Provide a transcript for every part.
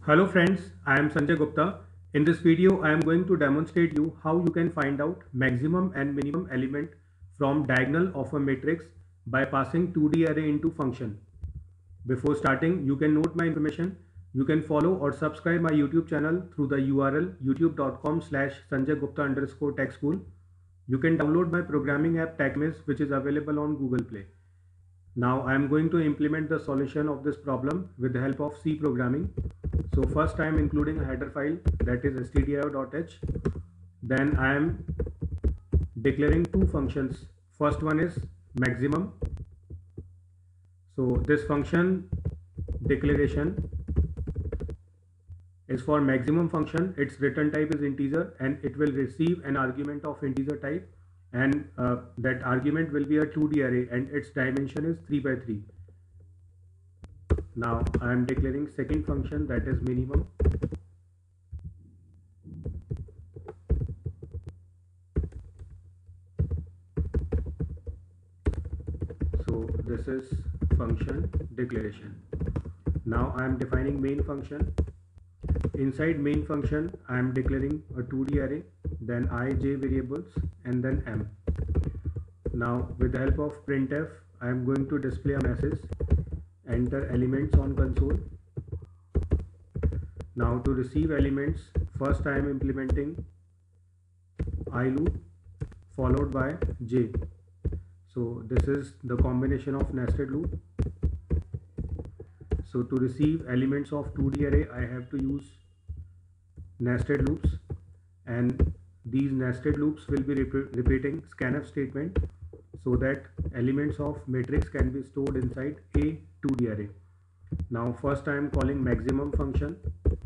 Hello friends, I am Sanjay Gupta. In this video, I am going to demonstrate you how you can find out maximum and minimum element from diagonal of a matrix by passing 2D array into function. Before starting, you can note my information. You can follow or subscribe my YouTube channel through the URL youtube.com/sanjaygupta_tech school. You can download my programming app TechMiss, which is available on Google Play. Now I am going to implement the solution of this problem with the help of C programming. So first I am including a header file, that is stdio.h. Then I am declaring two functions. First one is maximum. So this function declaration is for maximum function. Its return type is integer and it will receive an argument of integer type, and that argument will be a 2D array and its dimension is 3 by 3. Now I am declaring second function, that is minimum. So this is function declaration. Now I am defining main function. Inside main function I am declaring a 2D array, then I, j variables and then m. Now with the help of printf I am going to display a message, enter elements on console. Now to receive elements, first I am implementing I loop followed by j. So this is the combination of nested loop. So to receive elements of 2D array I have to use nested loops, and these nested loops will be repeating scanf statement so that elements of matrix can be stored inside a 2D array. Now first I am calling maximum function.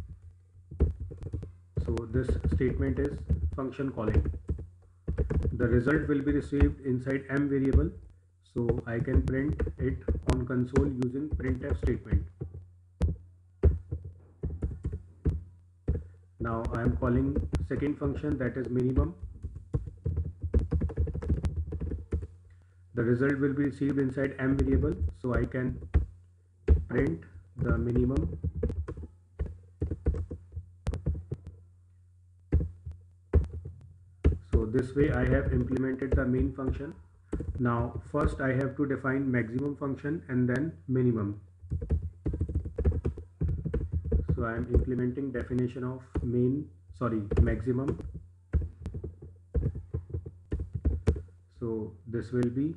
So this statement is function calling. The result will be received inside m variable, so I can print it on console using printf statement. Now I am calling second function, that is minimum. The result will be received inside m variable, so I can print the minimum. So this way I have implemented the main function. Now first I have to define maximum function and then minimum. So I am implementing definition of maximum. So this will be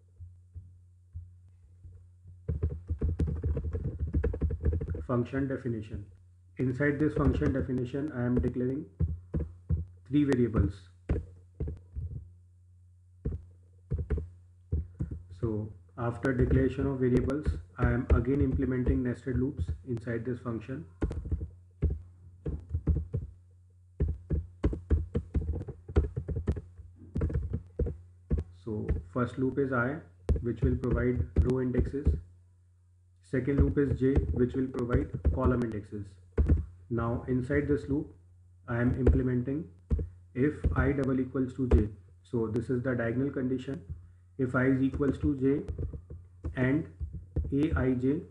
function definition. Inside this function definition I am declaring three variables. So after declaration of variables I am again implementing nested loops inside this function. So first loop is I, which will provide row indexes. Second loop is j, which will provide column indexes. Now inside this loop I am implementing if I double equals to j. So this is the diagonal condition. If I is equals to j and aij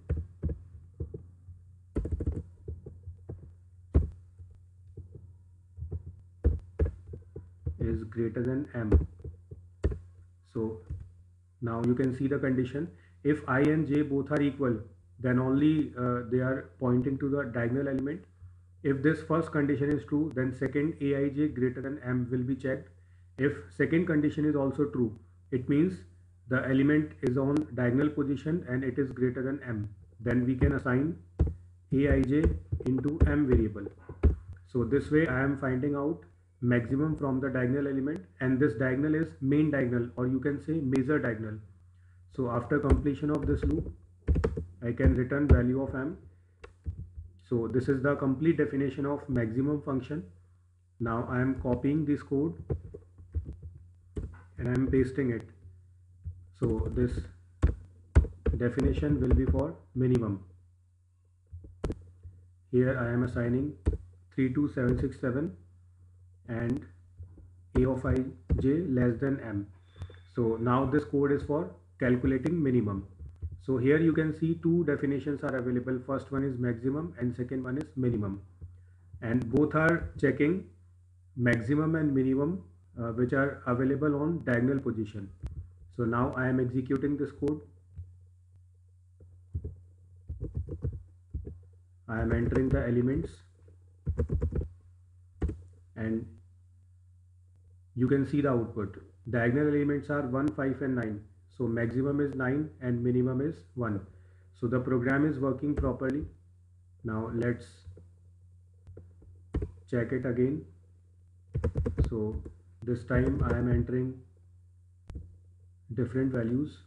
is greater than m. So now you can see the condition. If I and j both are equal, then only they are pointing to the diagonal element. If this first condition is true, then second aij greater than m will be checked. If second condition is also true, it means the element is on diagonal position and it is greater than m. Then we can assign aij into m variable. So this way I am finding out maximum from the diagonal element, and this diagonal is main diagonal, or you can say major diagonal. So after completion of this loop I can return value of m. So this is the complete definition of maximum function. Now I am copying this code and I am pasting it. So this definition will be for minimum. Here I am assigning 32767 and a of I j less than m. So now this code is for calculating minimum. So here you can see two definitions are available. First one is maximum and second one is minimum, and both are checking maximum and minimum which are available on diagonal position. So now I am executing this code. I am entering the elements, and you can see the output. Diagonal elements are 1, 5 and 9. So maximum is 9 and minimum is 1. So the program is working properly. Now let's check it again. So this time I am entering different values.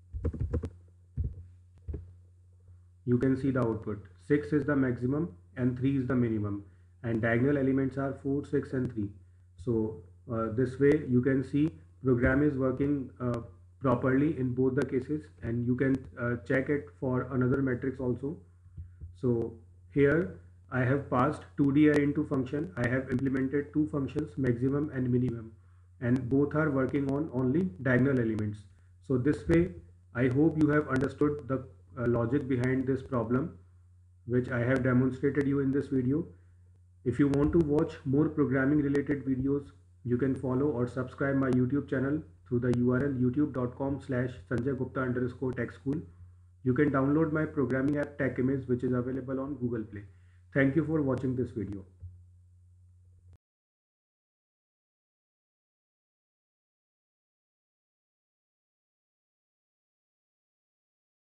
You can see the output. 6 is the maximum and 3 is the minimum, and diagonal elements are 4, 6 and 3. So this way you can see program is working properly in both the cases, and you can check it for another matrix also. So here I have passed 2D array into function. I have implemented two functions, maximum and minimum, and both are working on only diagonal elements. So this way I hope you have understood the logic behind this problem, which I have demonstrated you in this video. If you want to watch more programming related videos, you can follow or subscribe my YouTube channel through the URL youtube.com/sanjaygupta_tech school. You can download my programming app TechImage, which is available on Google Play. Thank you for watching this video.